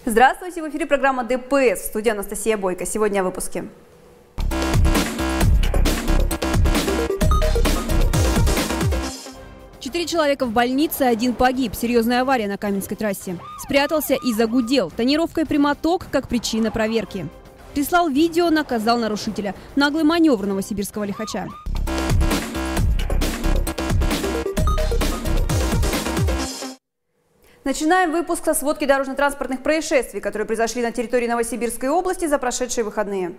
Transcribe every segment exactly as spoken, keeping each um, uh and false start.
Здравствуйте, в эфире программа ДПС. В студии Анастасия Бойко. Сегодня о выпуске. Четыре человека в больнице, один погиб. Серьезная авария на Каменской трассе. Спрятался и загудел. Тонировкой прямоток как причина проверки. Прислал видео, наказал нарушителя. Наглый маневр новосибирского лихача. Начинаем выпуск со сводки дорожно-транспортных происшествий, которые произошли на территории Новосибирской области за прошедшие выходные.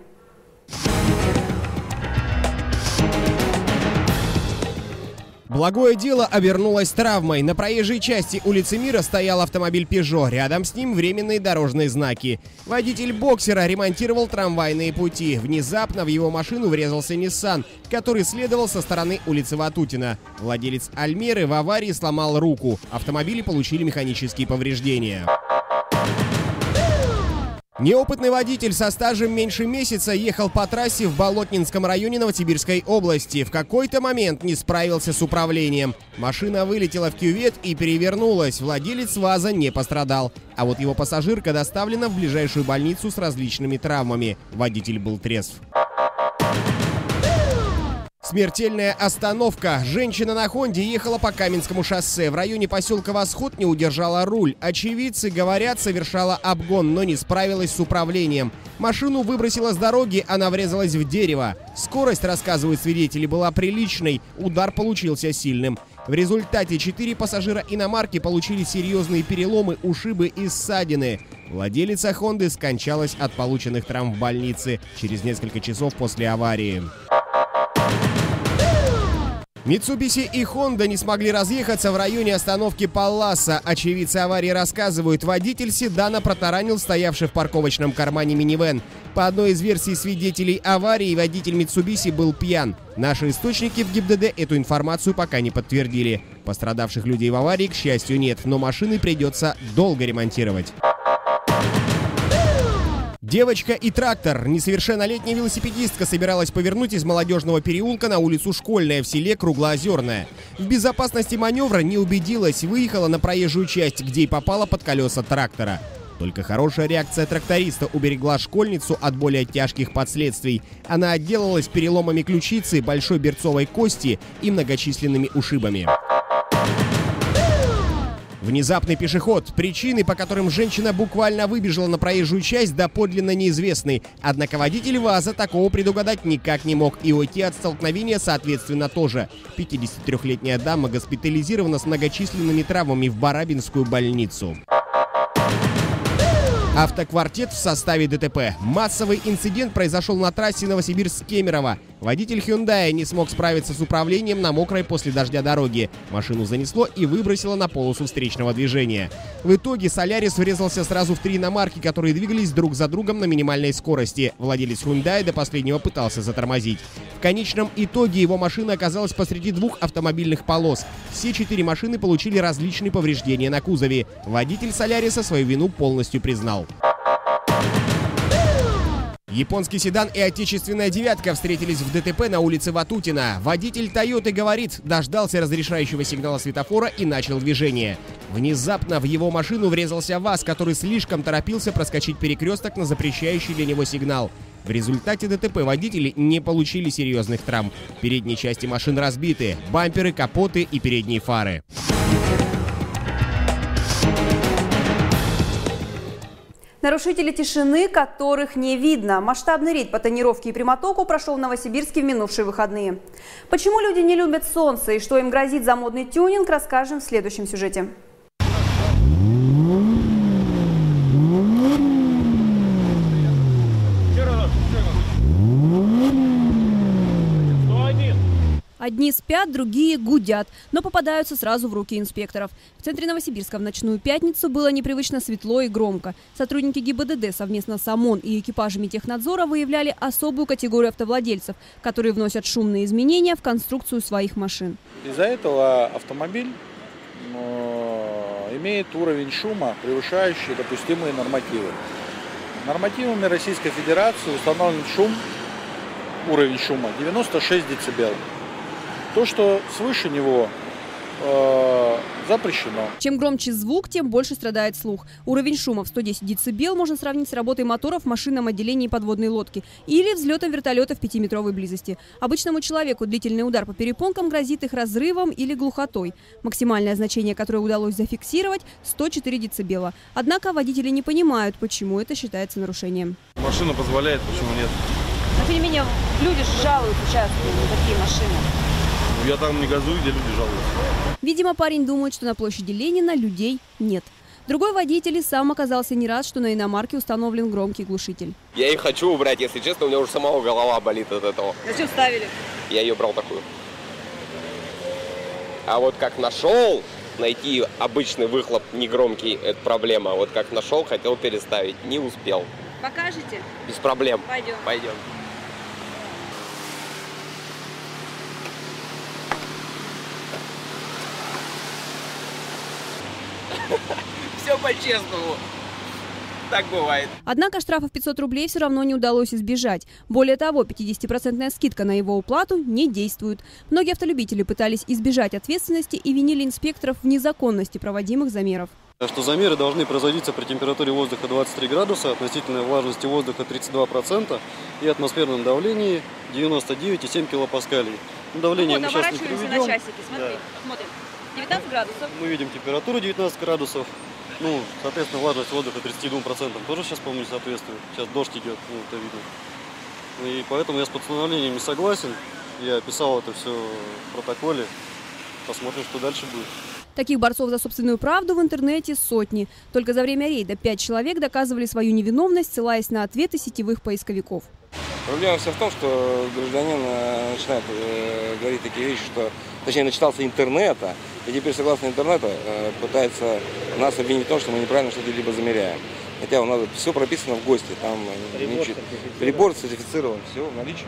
Благое дело обернулось травмой. На проезжей части улицы Мира стоял автомобиль Peugeot. Рядом с ним временные дорожные знаки. Водитель боксера ремонтировал трамвайные пути. Внезапно в его машину врезался Nissan, который следовал со стороны улицы Ватутина. Владелец Альмеры в аварии сломал руку. Автомобили получили механические повреждения. Неопытный водитель со стажем меньше месяца ехал по трассе в Болотнинском районе Новосибирской области. В какой-то момент не справился с управлением. Машина вылетела в кювет и перевернулась. Владелец ВАЗа не пострадал. А вот его пассажирка доставлена в ближайшую больницу с различными травмами. Водитель был трезв. Смертельная остановка. Женщина на Хонде ехала по Каменскому шоссе. В районе поселка Восход не удержала руль. Очевидцы говорят, совершала обгон, но не справилась с управлением. Машину выбросила с дороги, она врезалась в дерево. Скорость, рассказывают свидетели, была приличной. Удар получился сильным. В результате четыре пассажира иномарки получили серьезные переломы, ушибы и ссадины. Владелица Хонды скончалась от полученных травм в больнице через несколько часов после аварии. Mitsubishi и Honda не смогли разъехаться в районе остановки Палласа. Очевидцы аварии рассказывают, водитель седана протаранил стоявший в парковочном кармане минивэн. По одной из версий свидетелей аварии, водитель Mitsubishi был пьян. Наши источники в ГИБДД эту информацию пока не подтвердили. Пострадавших людей в аварии, к счастью, нет, но машины придется долго ремонтировать. Девочка и трактор. Несовершеннолетняя велосипедистка собиралась повернуть из Молодежного переулка на улицу Школьная в селе Круглоозерное. В безопасности маневра не убедилась, выехала на проезжую часть, где и попала под колеса трактора. Только хорошая реакция тракториста уберегла школьницу от более тяжких последствий. Она отделалась переломами ключицы, большой берцовой кости и многочисленными ушибами. Внезапный пешеход. Причины, по которым женщина буквально выбежала на проезжую часть, доподлинно неизвестны. Однако водитель ВАЗа такого предугадать никак не мог и уйти от столкновения соответственно тоже. пятидесятитрёхлетняя дама госпитализирована с многочисленными травмами в Барабинскую больницу. Автоквартет в составе ДТП. Массовый инцидент произошел на трассе Новосибирск-Кемерово. Водитель Hyundai не смог справиться с управлением на мокрой после дождя дороге. Машину занесло и выбросило на полосу встречного движения. В итоге Солярис врезался сразу в три иномарки, которые двигались друг за другом на минимальной скорости. Владелец Hyundai до последнего пытался затормозить. В конечном итоге его машина оказалась посреди двух автомобильных полос. Все четыре машины получили различные повреждения на кузове. Водитель Соляриса свою вину полностью признал. Японский седан и отечественная девятка встретились в ДТП на улице Ватутина. Водитель Тойоты говорит, дождался разрешающего сигнала светофора и начал движение. Внезапно в его машину врезался ВАЗ, который слишком торопился проскочить перекресток на запрещающий для него сигнал. В результате ДТП водители не получили серьезных травм. Передние части машин разбиты, бамперы, капоты и передние фары. Нарушители тишины, которых не видно. Масштабный рейд по тонировке и прямотоку прошел в Новосибирске в минувшие выходные. Почему люди не любят солнце и что им грозит за модный тюнинг, расскажем в следующем сюжете. Одни спят, другие гудят, но попадаются сразу в руки инспекторов. В центре Новосибирска в ночную пятницу было непривычно светло и громко. Сотрудники ГИБДД совместно с ОМОН и экипажами технадзора выявляли особую категорию автовладельцев, которые вносят шумные изменения в конструкцию своих машин. Из-за этого автомобиль э, имеет уровень шума, превышающий допустимые нормативы. Нормативами Российской Федерации установлен шум, уровень шума девяносто шесть децибел. То, что свыше него э, запрещено. Чем громче звук, тем больше страдает слух. Уровень шума в сто десять децибел можно сравнить с работой моторов в машинном отделении подводной лодки или взлетом вертолета в пятиметровой близости. Обычному человеку длительный удар по перепонкам грозит их разрывом или глухотой. Максимальное значение, которое удалось зафиксировать – сто четыре децибела. Однако водители не понимают, почему это считается нарушением. Машина позволяет, почему нет? Но тем не менее, люди жалуются часто на такие машины. Я там не газую, где люди жалуются. Видимо, парень думает, что на площади Ленина людей нет. Другой водитель и сам оказался не рад, что на иномарке установлен громкий глушитель. Я их хочу убрать, если честно, у меня уже самого голова болит от этого. Зачем ставили? Я ее брал такую. А вот как нашел найти обычный выхлоп негромкий, это проблема. Вот как нашел, хотел переставить, не успел. Покажете? Без проблем. Пойдем. Пойдем. Все по-честному. Так бывает. Однако штрафов пятьсот рублей все равно не удалось избежать. Более того, пятидесятипроцентная скидка на его уплату не действует. Многие автолюбители пытались избежать ответственности и винили инспекторов в незаконности проводимых замеров. Что замеры должны производиться при температуре воздуха двадцать три градуса, относительной влажности воздуха тридцать два процента и атмосферном давлении девяносто девять и семь килопаскалей. Давление ну, вот, мы сейчас не приведем. на часики, смотри, да. Смотрим. девятнадцать градусов. Мы видим температуру девятнадцать градусов. Ну, соответственно, влажность воздуха тридцать два процента тоже сейчас, по-моему, не соответствует. Сейчас дождь идет, ну, это видно. И поэтому я с постановлением не согласен. Я писал это все в протоколе. Посмотрим, что дальше будет. Таких борцов за собственную правду в интернете сотни. Только за время рейда пять человек доказывали свою невиновность, ссылаясь на ответы сетевых поисковиков. Проблема вся в том, что гражданин начинает э, говорить такие вещи, что, точнее, начитался интернета, и теперь, согласно интернету, э, пытается нас обвинить в том, что мы неправильно что-то либо замеряем. Хотя у нас все прописано в ГОСТе, там прибор, прибор сертифицирован, все в наличии.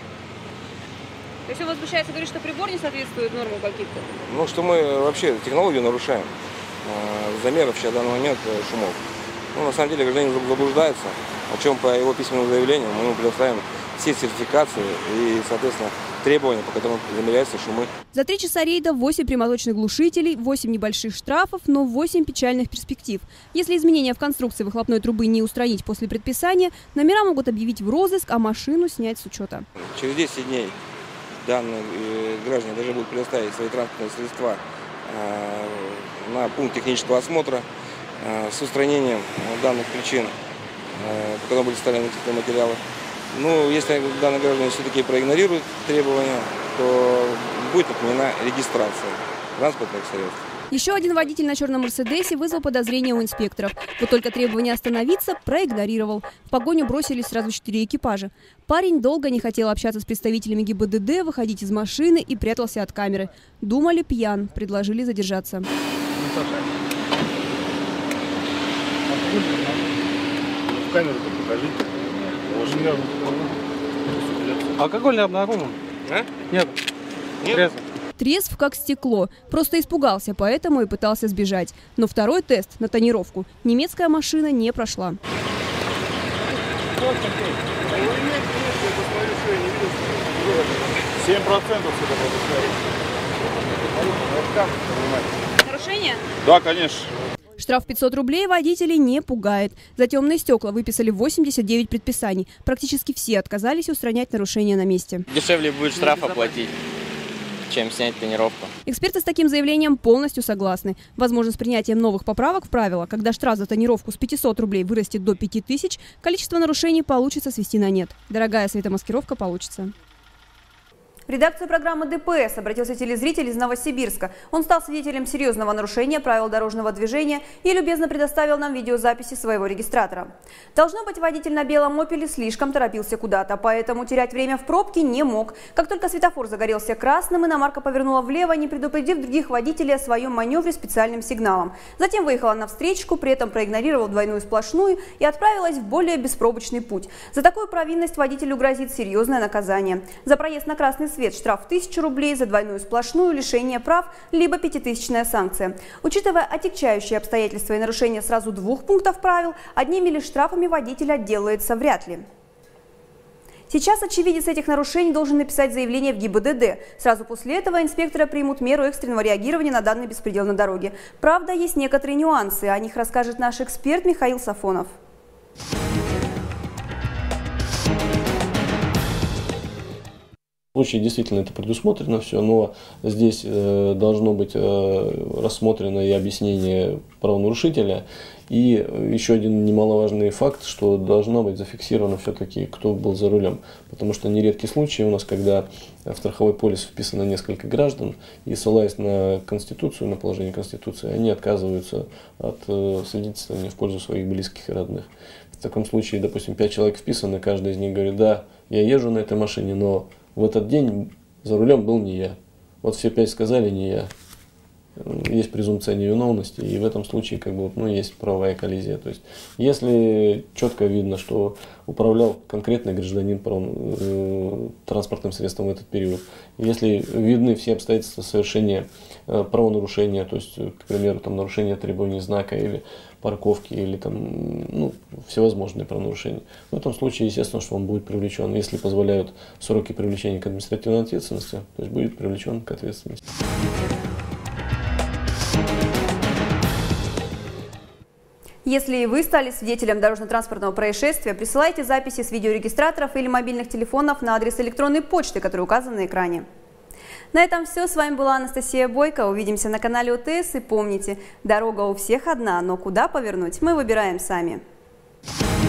То есть он возмущается, говорит, что прибор не соответствует нормам каким-то? Ну, что мы вообще технологию нарушаем, э, замеров сейчас в данный момент э, шумов. Ну, на самом деле, гражданин заблуждается, о чем по его письменному заявлению мы ему предоставим все сертификации и, соответственно, требования, по которым замеряются шумы. За три часа рейда восемь прямоточных глушителей, восемь небольших штрафов, но восемь печальных перспектив. Если изменения в конструкции выхлопной трубы не устранить после предписания, номера могут объявить в розыск, а машину снять с учета. Через десять дней данные э, граждане должны будут предоставить свои транспортные средства э, на пункт технического осмотра э, с устранением данных причин, э, по которым были составлены эти материалы. Ну, если данные граждане все-таки проигнорируют требования, то будет отменена регистрация транспортных средств. Еще один водитель на черном «Мерседесе» вызвал подозрения у инспекторов. Вот только требование остановиться проигнорировал. В погоню бросились сразу четыре экипажа. Парень долго не хотел общаться с представителями ГИБДД, выходить из машины и прятался от камеры. Думали, пьян, предложили задержаться. В камеру-то покажи. Алкоголь не обнаружен? А? Нет. Нет? Трезв как стекло. Просто испугался, поэтому и пытался сбежать. Но второй тест на тонировку немецкая машина не прошла. семь процентов Нарушение? Да, конечно. Штраф пятьсот рублей водителей не пугает. За темные стекла выписали восемьдесят девять предписаний. Практически все отказались устранять нарушения на месте. Дешевле будет штраф оплатить, чем снять тонировку. Эксперты с таким заявлением полностью согласны. Возможно, с принятием новых поправок в правила, когда штраф за тонировку с пятисот рублей вырастет до пяти тысяч, количество нарушений получится свести на нет. Дорогая светомаскировка получится. В редакцию программы ДПС обратился телезритель из Новосибирска. Он стал свидетелем серьезного нарушения правил дорожного движения и любезно предоставил нам видеозаписи своего регистратора. Должно быть, водитель на белом «Опеле» слишком торопился куда-то, поэтому терять время в пробке не мог. Как только светофор загорелся красным, иномарка повернула влево, не предупредив других водителей о своем маневре специальным сигналом. Затем выехала на встречку, при этом проигнорировала двойную сплошную и отправилась в более беспробочный путь. За такую провинность водителю грозит серьезное наказание. За проезд на красный свет штраф тысяча рублей, за двойную сплошную лишение прав, либо пятитысячная санкция. Учитывая отягчающие обстоятельства и нарушения сразу двух пунктов правил, одними лишь штрафами водитель отделается вряд ли. Сейчас очевидец этих нарушений должен написать заявление в ГИБДД. Сразу после этого инспектора примут меру экстренного реагирования на данный беспредел на дороге. Правда, есть некоторые нюансы. О них расскажет наш эксперт Михаил Сафонов. В случае действительно это предусмотрено все, но здесь э, должно быть э, рассмотрено и объяснение правонарушителя. И еще один немаловажный факт, что должно быть зафиксировано все-таки, кто был за рулем. Потому что нередки случаи у нас, когда в страховой полис вписано несколько граждан, и ссылаясь на Конституцию, на положение Конституции, они отказываются от э, свидетельствования в пользу своих близких и родных. В таком случае, допустим, пять человек вписаны, каждый из них говорит: да, я езжу на этой машине, но в этот день за рулем был не я. Вот все пять сказали: не я. Есть презумпция невиновности, и в этом случае как бы, ну, есть правовая коллизия. То есть, если четко видно, что управлял конкретный гражданин э, транспортным средством в этот период, если видны все обстоятельства совершения э, правонарушения, то есть, к примеру, там, нарушение требований знака или парковки, или там, ну, всевозможные правонарушения, в этом случае, естественно, что он будет привлечен. Если позволяют сроки привлечения к административной ответственности, то есть будет привлечен к ответственности. Если и вы стали свидетелем дорожно-транспортного происшествия, присылайте записи с видеорегистраторов или мобильных телефонов на адрес электронной почты, который указан на экране. На этом все. С вами была Анастасия Бойко. Увидимся на канале ОТС. И помните, дорога у всех одна, но куда повернуть мы выбираем сами.